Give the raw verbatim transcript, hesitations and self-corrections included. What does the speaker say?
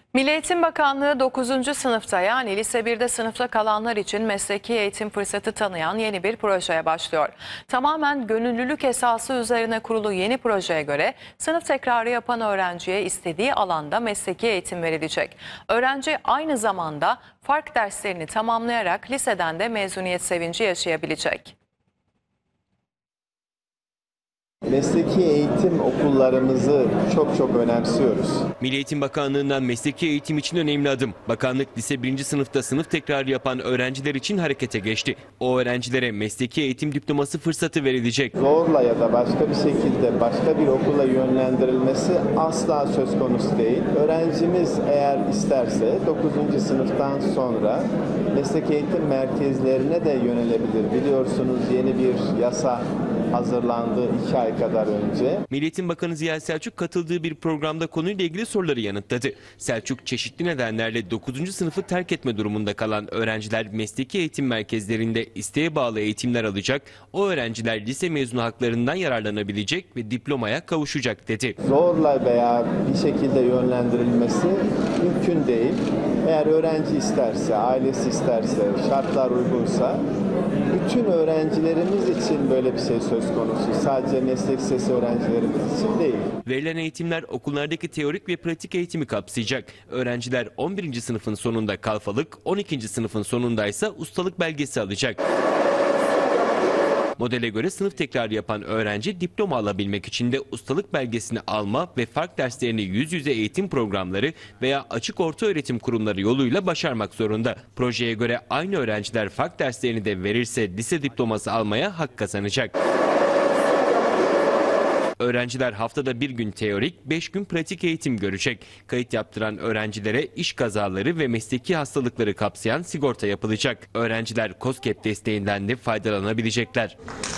Milli Eğitim Bakanlığı dokuzuncu sınıfta yani lise birde sınıfta kalanlar için mesleki eğitim fırsatı tanıyan yeni bir projeye başlıyor. Tamamen gönüllülük esası üzerine kurulu yeni projeye göre sınıf tekrarı yapan öğrenciye istediği alanda mesleki eğitim verilecek. Öğrenci aynı zamanda fark derslerini tamamlayarak liseden de mezuniyet sevinci yaşayabilecek. Mesleki eğitim okullarımızı çok çok önemsiyoruz. Milli Eğitim Bakanlığı'ndan mesleki eğitim için önemli adım. Bakanlık lise birinci sınıfta sınıf tekrarı yapan öğrenciler için harekete geçti. O öğrencilere mesleki eğitim diploması fırsatı verilecek. Zorla ya da başka bir şekilde başka bir okula yönlendirilmesi asla söz konusu değil. Öğrencimiz eğer isterse dokuzuncu sınıftan sonra mesleki eğitim merkezlerine de yönelebilir. Biliyorsunuz yeni bir yasa hazırlandı iki ay kadar önce. Milli Eğitim Bakanı Ziya Selçuk katıldığı bir programda konuyla ilgili soruları yanıtladı. Selçuk çeşitli nedenlerle dokuzuncu sınıfı terk etme durumunda kalan öğrenciler mesleki eğitim merkezlerinde isteğe bağlı eğitimler alacak, o öğrenciler lise mezunu haklarından yararlanabilecek ve diplomaya kavuşacak dedi. Zorla veya bir şekilde yönlendirilmesi mümkün değil. Eğer öğrenci isterse, ailesi isterse, şartlar uygunsa bütün öğrencilerimiz için böyle bir şey söz konusu. Sadece meslek lisesi öğrencilerimiz için değil. Verilen eğitimler okullardaki teorik ve pratik eğitimi kapsayacak. Öğrenciler on birinci sınıfın sonunda kalfalık, on ikinci sınıfın sonundaysa ustalık belgesi alacak. Modele göre sınıf tekrarı yapan öğrenci diploma alabilmek için de ustalık belgesini alma ve fark derslerini yüz yüze eğitim programları veya açık orta öğretim kurumları yoluyla başarmak zorunda. Projeye göre aynı öğrenciler fark derslerini de verirse lise diploması almaya hak kazanacak. Öğrenciler haftada bir gün teorik, beş gün pratik eğitim görecek. Kayıt yaptıran öğrencilere iş kazaları ve mesleki hastalıkları kapsayan sigorta yapılacak. Öğrenciler KOSGEB desteğinden de faydalanabilecekler.